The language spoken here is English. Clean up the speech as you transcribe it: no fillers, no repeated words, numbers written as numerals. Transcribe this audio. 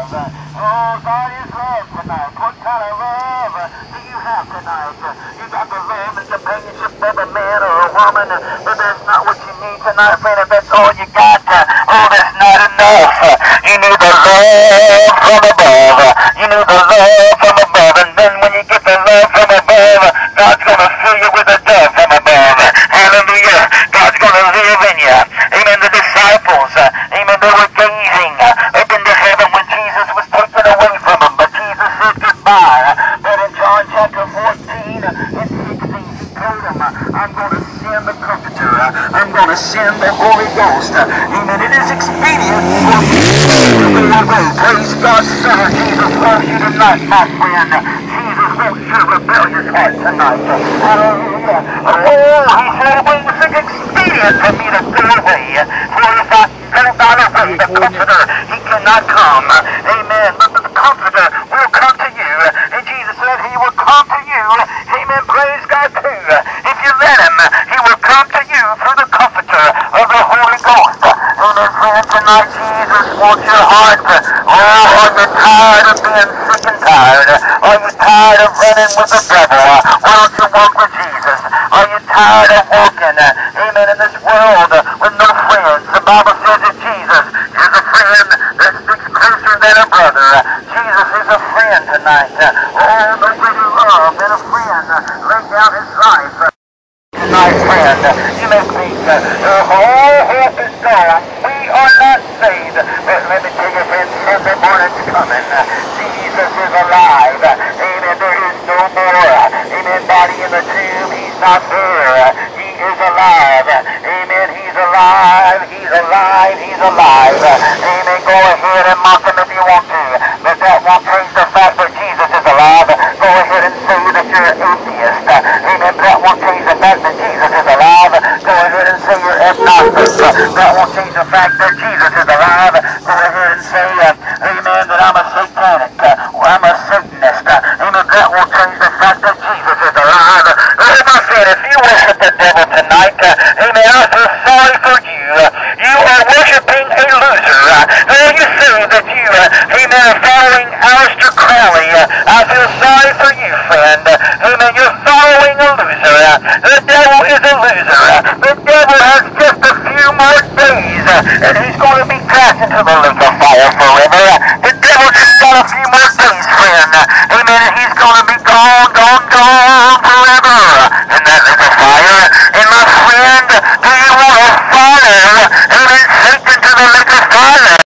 love? Oh, God is love tonight. What kind of love do you have tonight? You got the love and companionship of a man or a woman, but that's not what you need tonight, friend. If that's all you got, oh, that's not enough. You need the love from above. You need the love from above, and then when you get the love from above, God's going to fill you with the dove from above. Hallelujah. God's going to live in you. Amen. The disciples, amen, they were gazing up into heaven when Jesus was taken away from them, but Jesus said goodbye. But in John chapter 14 and 16, he told them, I'm going to send the Comforter. I'm going to send the Holy Ghost. Amen. It is expedient for you to go away. Praise God, sir. Jesus loves you tonight, my friend. Jesus wants your rebellious heart tonight. Hallelujah. Oh, he said it was expedient for me to go away. For if I go not away, the Comforter, he cannot come. Amen. But the Comforter will come to you. And Jesus said he will come to you. Amen. Praise God too. If you let him, he will come to you through the Comforter of the Holy Ghost. Amen. Friend, tonight Jesus wants your heart. Oh, are you tired of being sick and tired? Are you tired of running with the devil? Why don't you walk with Jesus? Are you tired of walking, amen, in this world with no friends? The Bible says that Jesus is a friend that sticks closer than a brother. Jesus is a friend tonight. Oh, no greater love than a friend laid down his life. Tonight, friend, you may think your whole hope is gone. We are not saved. But let me tell you, friend, Sunday morning's coming. Jesus is alive. Amen. There is no more. Amen. Body in the tomb. He's not there. He is alive. Amen. He's alive. He's alive. He's alive. Amen. Go ahead and mock him if you want to. But that won't change the fact that Jesus is alive. Go ahead and say that you're an atheist. Amen. But that won't change the fact that Jesus is alive. Go ahead and say you're agnostic. That won't change the fact that Jesus is alive. Go ahead and say, amen, that I'm a satanic. I'm a Satanist. Amen. That won't change the fact that Jesus is alive. As I said, if you worship the devil tonight, amen, I feel sorry for you. You are worshiping a loser. Now you say that you, amen, are following Aleister Crowley. I feel sorry for you, friend. Amen, you're following a loser. The devil is a loser. The devil has just a few more days, and he's going to be cast into the lake of